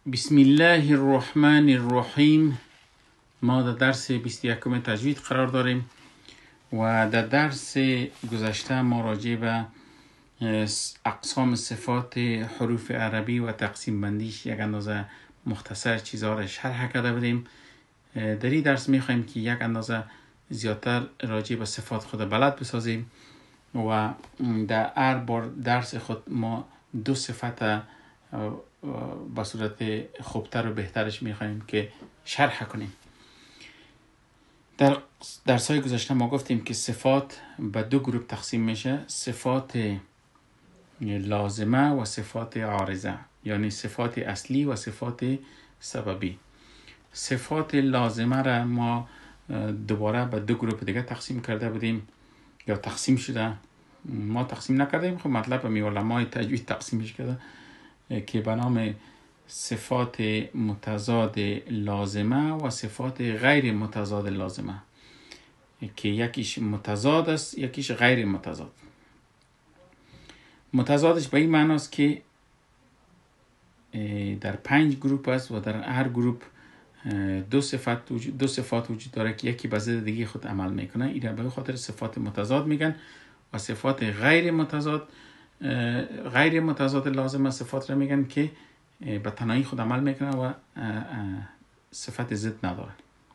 بسم الله الرحمن الرحیم. ما در درس 21 تجوید قرار داریم و در درس گذشته ما راجع به اقسام صفات حروف عربی و تقسیم بندیش یک اندازه مختصر چیزها را شرح کرده بودیم. در این درس میخوایم که یک اندازه زیادتر راجع به صفات خود بلد بسازیم و در هر بار درس خود ما دو صفت با صورت خوبتر و بهترش میخوایم که شرح کنیم. در درس‌های گذشته ما گفتیم که صفات به دو گروه تقسیم میشه: صفات لازمه و صفات عارضه، یعنی صفات اصلی و صفات سببی. صفات لازمه را ما دوباره به دو گروه دیگه تقسیم کرده بودیم یا تقسیم شده. ما تقسیم نکردیم، خب مطلب می علمای تجوید تقسیمش کرده که به نام صفات متضاد لازمه و صفات غیر متضاد لازمه، که یکیش متضاد است یکیش غیر متضاد. متضادش به این معنی است که در 5 گروه است و در هر گروه دو صفات وجود داره که یکی به ضد دیگه خود عمل میکنه. این به خاطر صفات متضاد میگن. و صفات غیر متضاد لازمه صفات را میگن که به تنهایی خود عمل میکنه و صفت ضد نداره.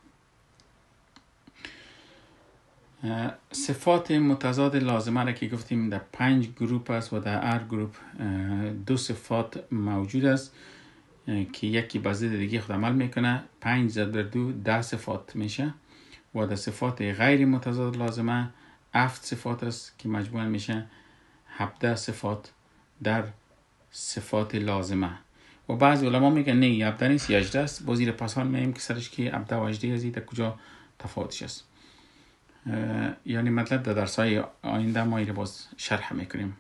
صفات متضاد لازمه را که گفتیم در 5 گروه است و در هر گروه دو صفات موجود است که یکی به ضد دیگه خود عمل میکنه. 5 ضرب بر 2 10 صفات میشه و در صفات غیر متضاد لازمه 7 صفات است که مجموعاً میشه 17 صفات در صفات لازمه. و بعضی علما میگن نه 17 نیست 18 است. با زیر پسان میگیم که سرش که 17 و 18 از در کجا تفاوتش است. یعنی مطلب در درس‌های آینده ما اینو باز شرح میکنیم.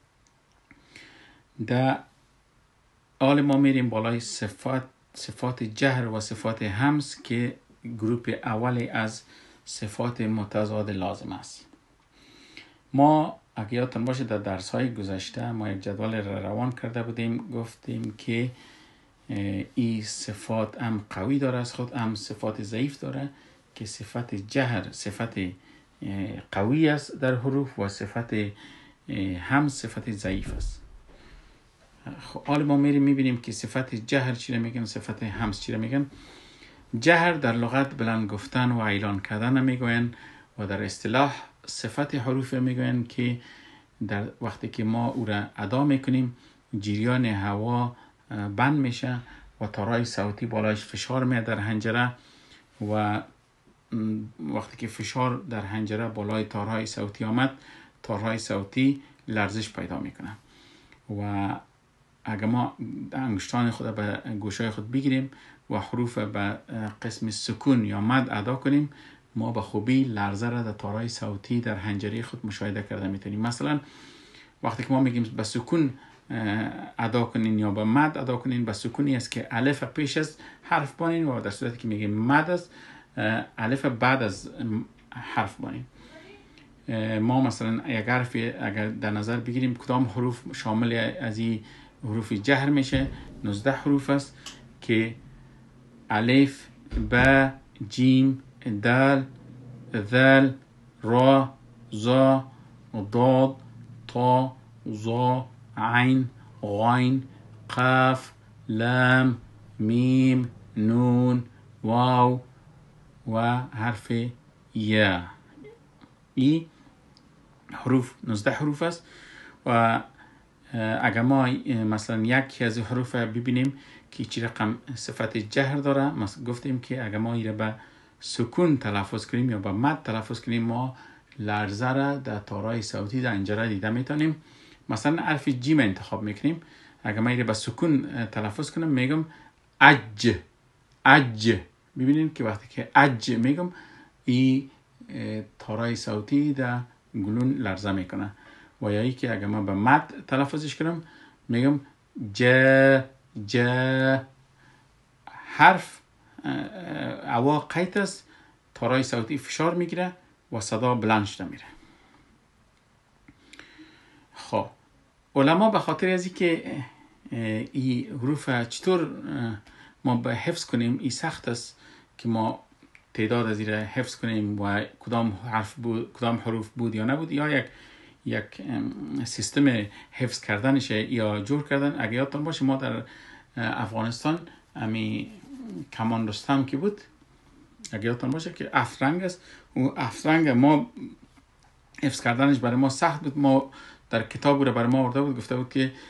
در حال ما میریم بالای صفات جهر و صفات همس که گروه اولی از صفات متضاد لازم است. ما اگه یادتون باشه در درس‌های گذشته ما یک جدول روان کرده بودیم، گفتیم که این صفات هم قوی داره از خود، هم صفات ضعیف داره، که صفت جهر صفت قوی است در حروف و صفت هم صفت ضعیف است. خب حالا ما میبینیم که صفت جهر چی را میگن، صفت همس چی را میگن. جهر در لغت بلند گفتن و اعلان کردن میگوین و در اصطلاح صفت حروف میگوین که در وقتی که ما او را ادا میکنیم جریان هوا بند میشه و تارهای صوتی بالایش فشار میاد در حنجره و وقتی که فشار در حنجره بالای تارهای صوتی آمد تارهای صوتی لرزش پیدا میکنه و اگر ما انگشتان خود به گوشای خود بگیریم و حروف به قسم سکون یا مد ادا کنیم ما به خوبی لرزه را در تارهای صوتی در حنجره خود مشاهده کرده میتونیم. مثلا وقتی که ما میگیم به سکون ادا کنین یا به مد ادا کنین، به سکونی است که الف پیش از حرف بانین و در صورتی که میگیم مد است الف بعد از حرف بانین. ما مثلا یک حرف اگر در نظر بگیریم کدام حروف شامل از این حروف جهر میشه، 19 حروف است که الف، با، جیم، دال، ذال، را، زا، ضاد، طا، ظا، عین، غین، قاف، لام، میم، نون، واو و حرف یا. این حروف 19 حروف است و اگر ما مثلا یکی از حروف ببینیم که چی رقم صفت جهر داره، مثلا گفتیم که اگر ما این به سکون تلفظ کنیم یا به مد تلفظ کنیم ما لرزه را در تارهای صوتی در حنجره دیده میتونیم. مثلا حرف جیم انتخاب میکنیم، اگر ما این به سکون تلفظ کنم میگم اج. ببینیم که وقتی که اج میگم این تارهای صوتی در گلون لرزه میکنه. و یا ای که اگر ما به مد تلفظش کنم میگم جا. حرف هوا قید است، تارهای صوتی فشار میگیره و صدا بلند شده میره. خب علما به خاطر از اینکه این حروف چطور ما به حفظ کنیم؟ این سخت است که ما تعداد از این حفظ کنیم و کدام حروف بود یا نبود، یا یک سیستم حفظ کردنشه یا جور کردن. اگه یادتان باشه ما در افغانستان امی کمان رستم که بود، اگه یادتان باشه که افرنگ است، و افرنگ ما حفظ کردنش برای ما سخت بود. ما در کتاب رو برای ما آورده بود، گفته بود که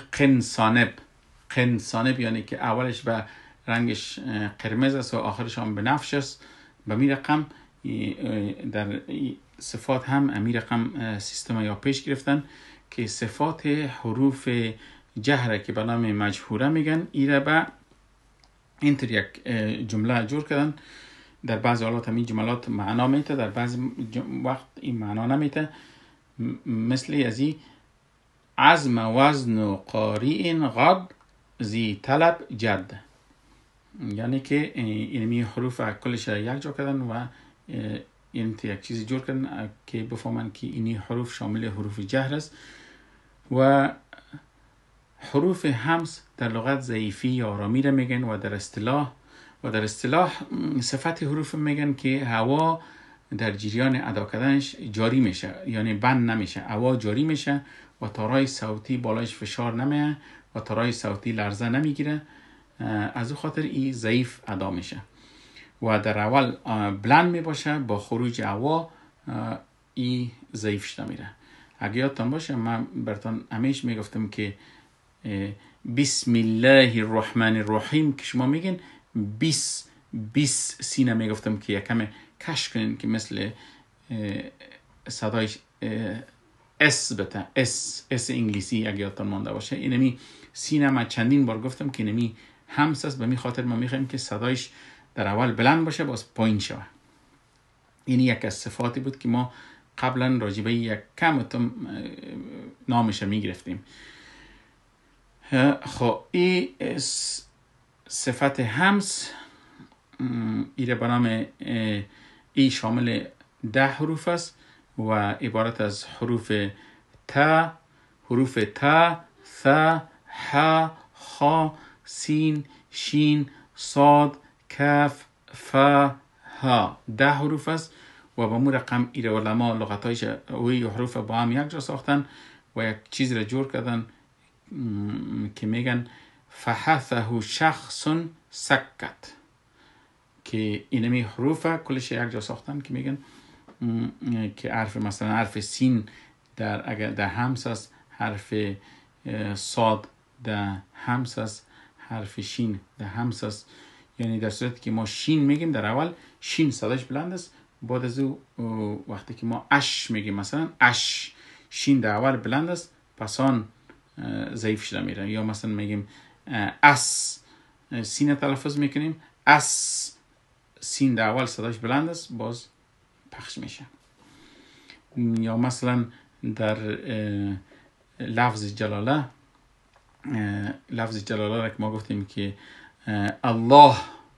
قنصانب یعنی که اولش به رنگش قرمز است و آخرش هم بنفش است. به می رقم در صفات هم امی رقم سیستم یا پیش گرفتن که صفات حروف جهره که به نام مجهوره میگن، ایره به اینطور یک جمله جور کردن. در بعض حالات همین جملات معنا میته، در بعض وقت این معنا نمیته. مثل ازی عزم وزن و قاری غد زی طلب جد، یعنی که اینمی حروف کلش یک جا کردن و این یک چیزی جور کردن که بفهمن که اینی حروف شامل حروف جهر است. و حروف همس در لغت ضعیفی یا آرامی را میگن و در اصطلاح صفت حروف میگن که هوا در جریان ادا کردنش جاری میشه، یعنی بند نمیشه، هوا جاری میشه و تارای صوتی بالایش فشار نمیه و تارای صوتی لرزه نمیگیره. از او خاطر این ضعیف ادا میشه و در اول بلند میباشه، با خروج هوا این ضعیف شده میره. اگه یادتان باشه من براتون همیشه میگفتم که بسم الله الرحمن الرحیم که شما میگین بیس سینه میگفتم که یکم کش کنین که مثل صدایش اس بته، اس انگلیسی اگه یادتان مانده باشه. اینمی سینه ما چندین بار گفتم که اینمی همس است، به می خاطر ما میخوایم که صدایش در اول بلند باشه باز پایین شوه. این یک از صفاتی بود که ما قبلا راجبه یک کم نامش میگرفتیم. خب این صفت همس ایره به نام ای شامل 10 حروف است و عبارت از حروف ت، ث، ح، خ، سین، شین، صاد، کف، ف، ها. 10 حروف است و با مو رقم ایره علما لغتایش اوی حروف با هم یک جا ساختن و یک چیز را جور کردن که میگن فحثه شخص سکت، که اینمی حروف کلش یک جا ساختن که میگن که حرف مثلا حرف سین اگر در همس است، حرف صاد در همس است، حرف شین در همس است. یعنی در صورتی که ما شین میگیم در اول شین صداش بلند است، بعد از او وقتی که ما اش میگیم مثلا اش، شین در اول بلند است پس آن ضعیف شده میره. یا مثلا میگیم اس، سین تلفظ میکنیم اس، سین در اول صداش بلند است باز پخش میشه. یا مثلا در لفظ جلاله را که ما گفتیم که الله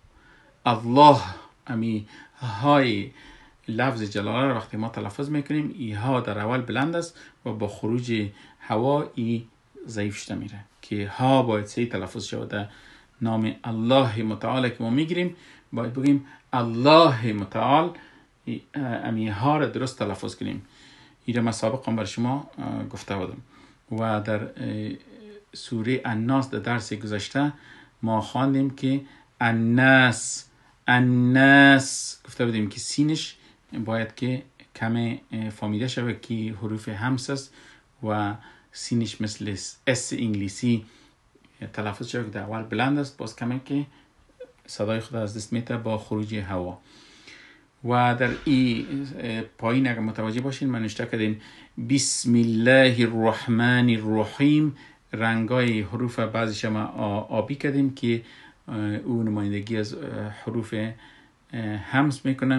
امی های لفظ جلاله را وقتی ما تلفظ میکنیم ای ها در اول بلند است و با خروج هوا ای ضعیف شده میره، که ها باید صحیح تلفظ شده. نام الله متعال که ما میگیریم باید بگیم الله متعال، امی ها را درست تلفظ کنیم. این را من سابقا بر شما گفته بودم. و در سوره الناس در درس گذشته ما خواندیم که الناس گفته بودیم که سینش باید که کم فهمیده شود که حروف همس است و سینش مثل اس انگلیسی تلفظ شود در اول بلند است باز کمی که صدای خود از دست میته با خروج هوا. و در این پایین اگر متوجه باشین من نوشته کردیم بسم الله الرحمن الرحیم. رنگای حروف بعضیش ما آبی کردیم که او نمایندگی از حروف همس میکنه.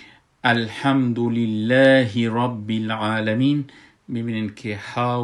الحمدلله رب العالمین. میبینین که ها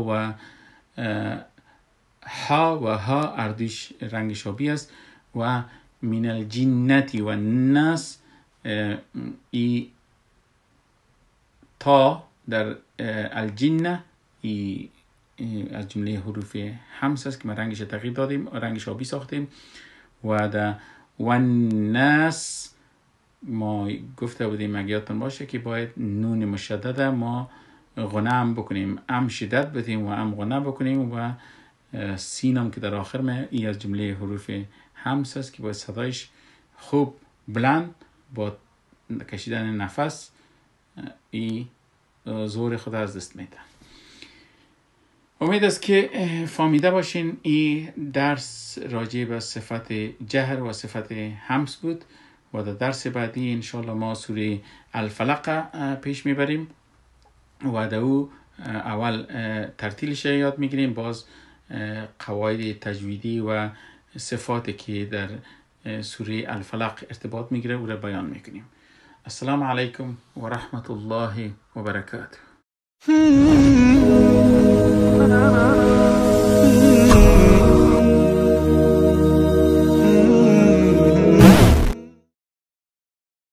و ها اردیش رنگش آبی است. و من الجنة و الناس، ای تا در الجنه ای از جمله حروف همس است که ما رنگش تغییر دادیم، رنگش آبی ساختیم. و در والناس ما گفته بودیم اگه یادتون باشه که باید نون مشدد ما غنه هم بکنیم، ام شدت بدیم و ام غنه بکنیم و سینم که در آخر ما ای از جمله حروف همس است که باید صدایش خوب بلند با کشیدن نفس ای زور خود از دست میده. امید است که فهمیده باشین. این درس راجع به صفت جهر و صفت همس بود و در درس بعدی انشاءالله ما سوره الفلق پیش میبریم و در او اول ترتیلش یاد میگیریم، باز قواعد تجویدی و صفاتی که در سوره الفلق ارتباط میگیره او را بیان میکنیم. السلام علیکم و رحمت الله و برکاته.